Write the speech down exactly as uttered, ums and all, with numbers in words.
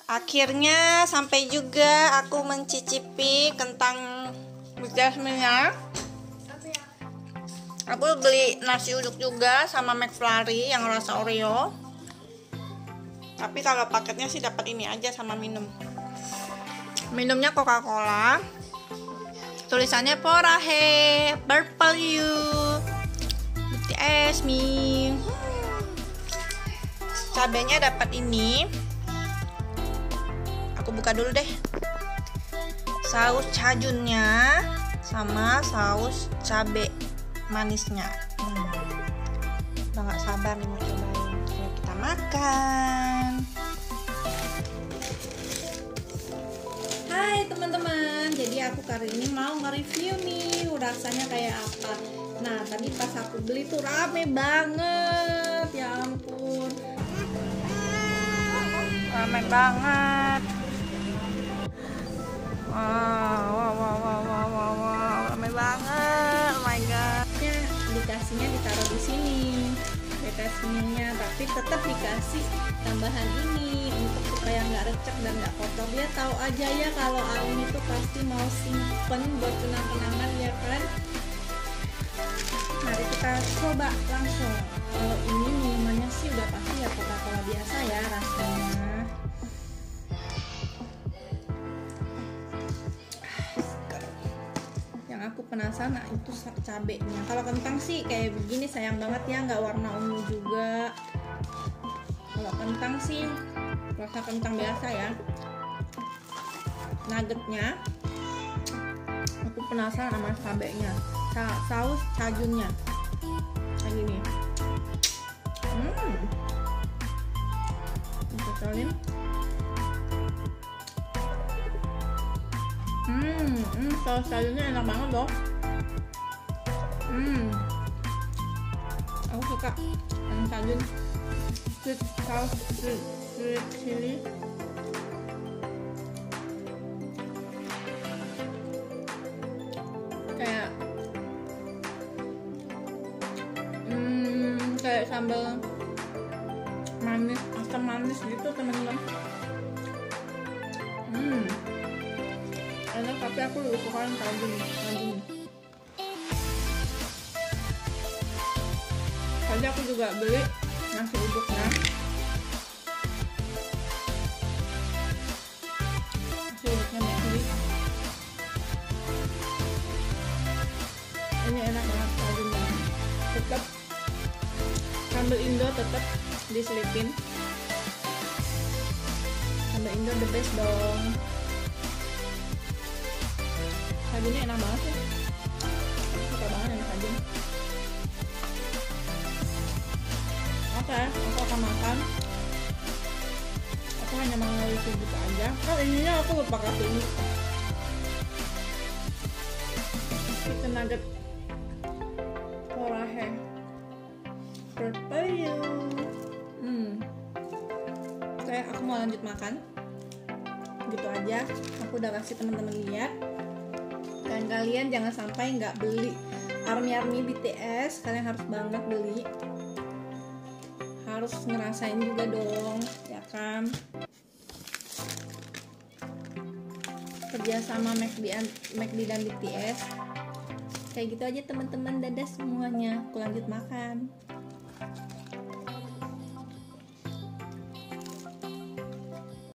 Akhirnya sampai juga aku mencicipi kentang Jasmine-nya. Aku beli nasi uduk juga sama McFlurry yang rasa Oreo. Tapi kalau paketnya sih dapat ini aja sama minum. Minumnya Coca-Cola. Tulisannya Porahe, Purple You, B T S Me. Cabenya dapat ini. Aku buka dulu deh. Saus cajunnya sama saus cabe manisnya. Hmm. Udah gak sabar nih mau cobain. Ayo kita makan. Hai teman-teman, jadi aku kali ini mau nge-review nih rasanya kayak apa. Nah tadi pas aku beli tuh rame banget, ya ampun, rame banget. Wow, wow, wow, wow, wow, wow, wow, rame banget. Oh my god. Ya, dikasihnya ditaruh di sini, dikasihnya, tapi tetap dikasih tambahan ini untuk supaya nggak recek dan nggak kotor. Dia tahu aja ya kalau Aum itu pasti mau simpen buat kenang-kenangan ya kan. Mari kita coba langsung. Kalau ini minumannya sih udah pasti ya Coca-Cola biasa ya rasanya. Yang aku penasaran nah, itu cabenya. Kalau kentang sih kayak begini sayang banget ya nggak warna ungu juga. Kalau kentang sih rasa kentang biasa ya. Nuggetnya aku penasaran sama cabenya, Sa saus cajunnya kayak gini. Hmm, cocolin. Hmm, hmm, saus cajunnya enak banget loh. Hmm, aku suka yang cajun. Sweet saus sweet, sweet chili. Kayak hmm, kayak sambal manis, asam manis gitu teman-teman. Hmm, enak, tapi aku lebih suka yang cajun, cajun. Tadi aku juga beli nasi uduknya. Nasi uduknya McD. Ini enak banget cajunnya. Tetap sambal Indo tetap diselipin. Sambal Indo the best dong. Cajunnya enak banget sih. Aku suka banget yang cajun. Oke, aku akan makan. Aku hanya mau nge-review gitu aja. Oh ininya aku lupa kasih ini. Chicken nugget Porahe Purple You. Hmm. Oke, aku mau lanjut makan. Gitu aja. Aku udah kasih teman-teman lihat. Dan kalian jangan sampai nggak beli ARMY-ARMY B T S. Kalian harus banget beli. Harus ngerasain juga dong, ya kan? Kerjasama McD, McD dan B T S. Kayak gitu aja teman-teman, dadah semuanya. Aku lanjut makan.